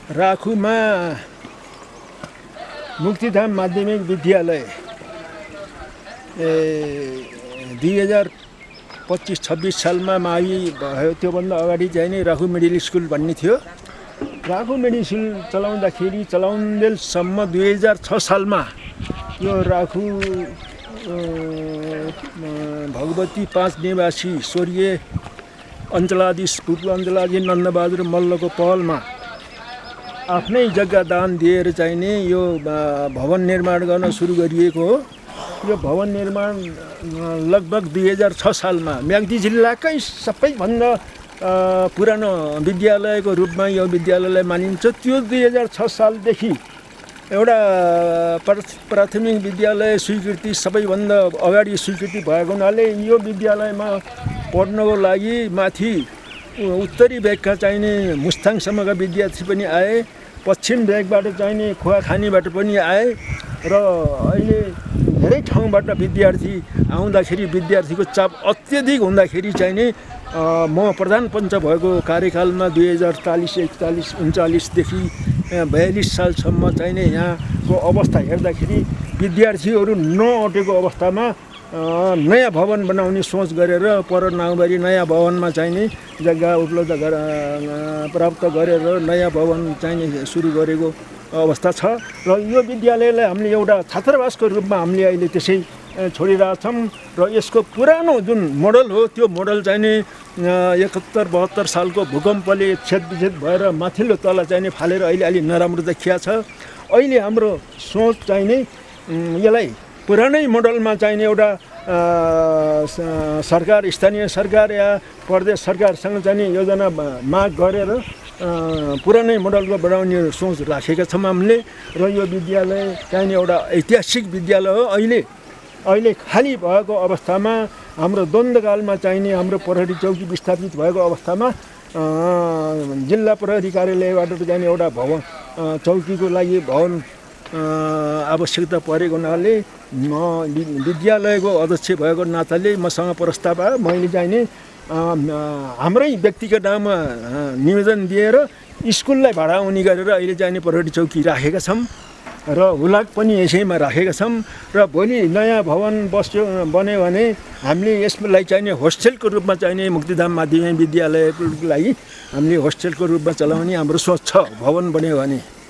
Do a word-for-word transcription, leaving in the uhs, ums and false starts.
राखुमा मुक्तिधाम माध्यमिक विद्यालय दुई हजार पच्चिस छब्बिस सालमा मावि भयो। त्योभन्दा अगाडि चाहिँ नि राखु मिडल स्कुल भन्ने थियो। राखु मिडल स्कुल चलाउँदाखेरि चलाउन्जेलसम्म दुई हजार छ सालमा यो राखु भगवती पाँच निवासी स्वर्गीय अञ्चलाधीश पुपु अञ्चलाधीश नन्दबहादुर मल्लको पहलमा आफ्नै जग्गा दान दिएर चाहिँ नि यो भवन निर्माण गर्न सुरु गरिएको हो। यो भवन निर्माण लगभग दुई हजार छ सालमा म्याग्दी जिल्लाकै सबैभन्दा पुरानो विद्यालयको रूपमा यो विद्यालयलाई मानिन्छ। त्यो दुई हजार छ सालदेखि एउटा प्राथमिक विद्यालय स्वीकृति सबैभन्दा अगाडि स्वीकृति भएको हुनाले यो विद्यालयमा पढ्नको लागि माथि उत्तरी भेगका चाहिने मुस्ताङसम्मका विद्यार्थी पनि आए, पश्चिम भेगबाट चाहिने खुवाखानीबाट पनि आए र अहिले धेरै ठाउँबाट विद्यार्थी आउँदाखेरि विद्यार्थीको चाप अत्यधिक हुँदाखेरि चाहिने म प्रधान पञ्च भएको कार्यकालमा दुई हजार चालिस एकचालिस उन्चालिसदेखि बयालिस सालसम्म चाहिने यहाँको अवस्था हेर्दाखेरि विद्यार्थीहरू नअटेको अवस्थामा नयाँ भवन बनाउने सोच गरेर पर नाउँबारी नयाँ भवनमा चाहिने जग्गा उपलब्ध गर प्राप्त गरेर नयाँ भवन चाहिने सुरु गरेको अवस्था छ। र यो विद्यालयलाई हामीले एउटा छात्रावासको रूपमा हामीले अहिले त्यसै छोडिरहेछौँ र यसको पुरानो जुन मोडल हो त्यो मोडल चाहिने एकहत्तर बहत्तर सालको भूकम्पले क्षतविक्षत भएर माथिल्लो तल चाहिने फालेर अहिले अलि नराम्रो देखिया छ। अहिले हाम्रो सोच चाहिने यसलाई पुरानै मोडलमा चाहिने एउटा सरकार स्थानीय सरकार या प्रदेश सरकारसँग चाहिने योजना माग गरेर पुरानै मोडलको बनाउने सोच राखेका छौँ हामीले। र यो विद्यालय चाहिने एउटा ऐतिहासिक विद्यालय हो। अहिले अहिले खाली भएको अवस्थामा हाम्रो द्वन्द्वकालमा चाहिने हाम्रो प्रहरी चौकी विस्थापित भएको अवस्थामा जिल्ला प्रहरी कार्यालयबाट चाहिने एउटा भवन चौकीको लागि भवन आवश्यकता परेको हुनाले म विद्यालयको अध्यक्ष भएको नाताले मसँग प्रस्ताव आयो। मैले चाहिने हाम्रै व्यक्तिगत नाममा निवेदन दिएर स्कुललाई भाडा हुने गरेर अहिले चाहिने प्रहरी चौकी राखेका छौँ र हुलाक पनि यसैमा राखेका छौँ। र भोलि नयाँ भवन बस्यो बन्यो भने हामीले यसलाई चाहिने होस्टेलको रूपमा चाहिने मुक्तिधाम माध्यमिक विद्यालयको लागि हामीले होस्टेलको रूपमा चलाउने हाम्रो सोच छ भवन बन्यो भने।